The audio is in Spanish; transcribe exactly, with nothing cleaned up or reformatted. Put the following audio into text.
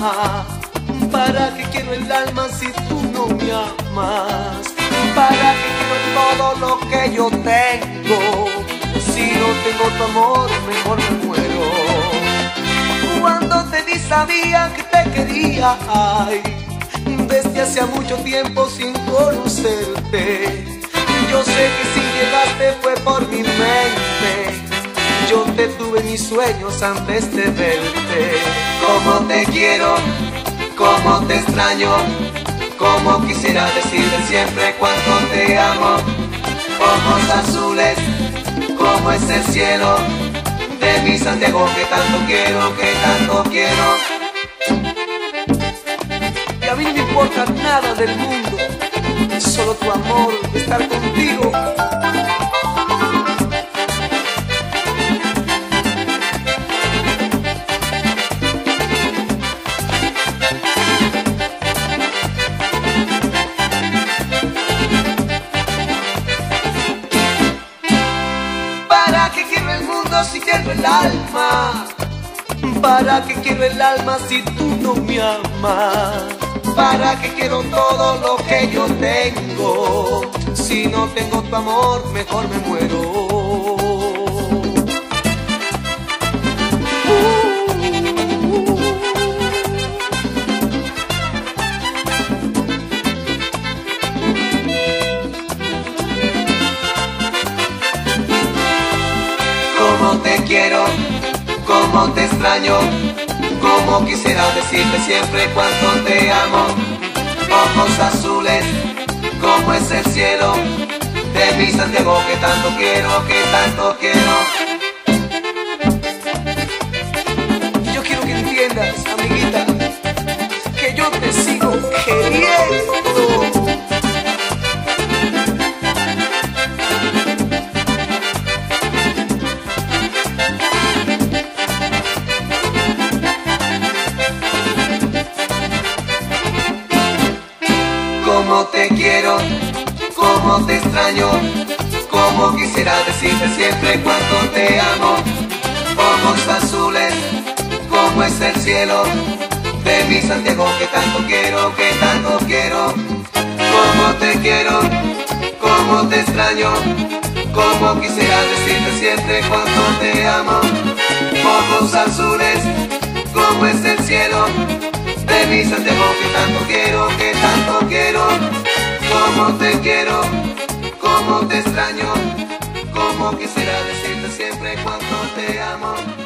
¿Para qué quiero el alma si tú no me amas? ¿Para qué quiero todo lo que yo tengo? Si no tengo tu amor, mejor me muero. Cuando te vi sabía que te quería, ay, desde hacía mucho tiempo sin conocerte. Yo sé que si llegaste fue por mi mente. Yo te tuve en mis sueños antes de verte. Cómo te quiero, cómo te extraño, cómo quisiera decirte siempre cuánto te amo. Ojos azules, como es el cielo de mi Santiago, que tanto quiero, que tanto quiero. Y a mí no me importa nada del mundo, solo tu amor, estar contigo. ¿Para qué quiero el mundo si quiero el alma? ¿Para qué quiero el alma si tú no me amas? ¿Para qué quiero todo lo que yo tengo? Si no tengo tu amor, mejor me muero. Cómo te quiero, cómo te extraño, cómo quisiera decirte siempre cuánto te amo. Ojos azules, como es el cielo de mi Santiago, que tanto quiero, que tanto quiero. Y yo quiero que entiendas, amiguita, que yo te sigo queriendo. Cómo te quiero, cómo te extraño, cómo quisiera decirte siempre cuánto te amo. Ojos azules, como es el cielo de mi Santiago, que tanto quiero, que tanto quiero. Cómo te quiero, cómo te extraño, cómo quisiera decirte siempre cuánto te amo. Ojos azules, como es el cielo de mi Santiago, que tanto quiero, que tanto quiero. Cómo te quiero, cómo te extraño, cómo quisiera decirte siempre cuánto te amo.